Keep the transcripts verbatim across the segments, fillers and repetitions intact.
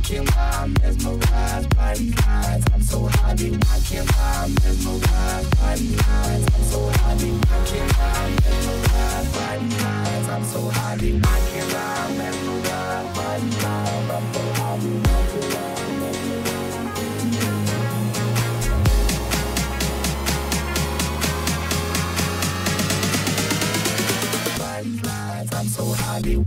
can't lie, I'm mesmerized by these eyes. I'm so high, baby, I can't lie, I'm mesmerized by these eyes. I'm so high, baby, I can't lie, I'm mesmerized by these eyes. I'm so high, baby, I can't lie, I'm mesmerized by these eyes. I'm so high, baby, I can't lie, I'm mesmerized by these eyes. I'm so high, baby.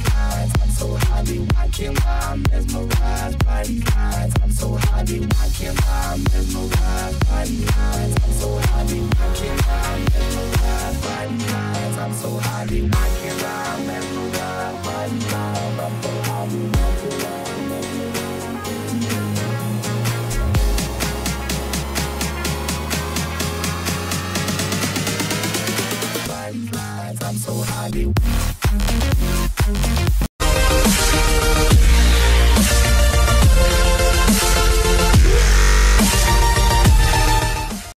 I'm so high, baby, I can't